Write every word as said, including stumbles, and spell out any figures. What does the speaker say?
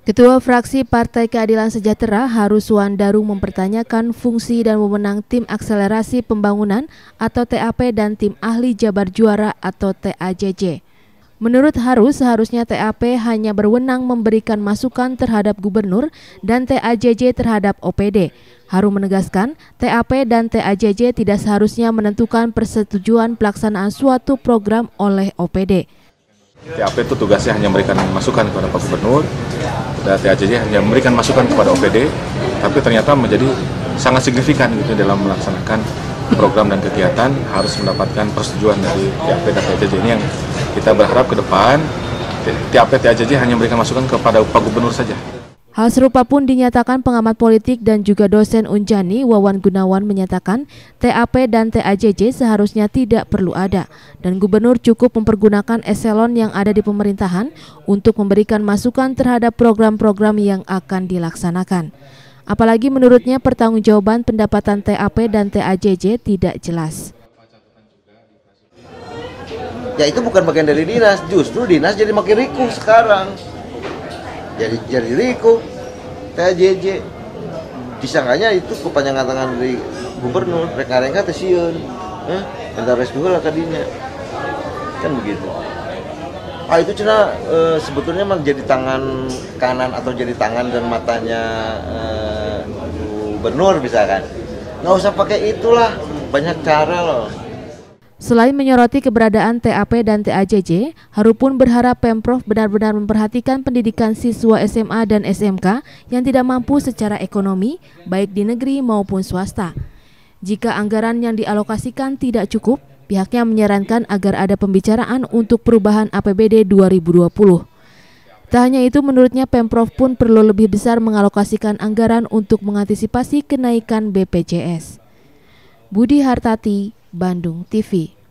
Ketua Fraksi Partai Keadilan Sejahtera Haru Suwandaru mempertanyakan fungsi dan wewenang Tim Akselerasi Pembangunan atau T A P dan Tim Ahli Jabar Juara atau T A J J. Menurut Haru, seharusnya T A P hanya berwenang memberikan masukan terhadap gubernur dan T A J J terhadap O P D. Haru menegaskan, T A P dan T A J J tidak seharusnya menentukan persetujuan pelaksanaan suatu program oleh O P D. T A P itu tugasnya hanya memberikan masukan kepada Pak Gubernur, dan T A J J hanya memberikan masukan kepada O P D, tapi ternyata menjadi sangat signifikan gitu dalam melaksanakan program dan kegiatan harus mendapatkan persetujuan dari T A P dan T A J J. Ini yang kita berharap ke depan, T A P T A J J hanya memberikan masukan kepada Pak Gubernur saja. Hal serupa pun dinyatakan pengamat politik dan juga dosen Unjani Wawan Gunawan menyatakan T A P dan T A J J seharusnya tidak perlu ada dan gubernur cukup mempergunakan eselon yang ada di pemerintahan untuk memberikan masukan terhadap program-program yang akan dilaksanakan. Apalagi menurutnya pertanggungjawaban pendapatan T A P dan T A J J tidak jelas. Ya itu bukan bagian dari dinas, justru dinas jadi makin riku sekarang. Jadi jadi riku, T A J J disangkanya itu kepanjangan tangan dari gubernur, reka-reka tesiun, eh, minta restu lah kadinya, kan begitu. Ah itu cina e, sebetulnya mah jadi tangan kanan atau jadi tangan dan matanya e, gubernur misalkan, nggak usah pakai itulah, banyak cara loh. Selain menyoroti keberadaan T A P dan T A J J, Haru pun berharap Pemprov benar-benar memperhatikan pendidikan siswa S M A dan S M K yang tidak mampu secara ekonomi, baik di negeri maupun swasta. Jika anggaran yang dialokasikan tidak cukup, pihaknya menyarankan agar ada pembicaraan untuk perubahan A P B D dua ribu dua puluh. Tak hanya itu, menurutnya Pemprov pun perlu lebih besar mengalokasikan anggaran untuk mengantisipasi kenaikan B P J S. Budi Hartati, Bandung T V.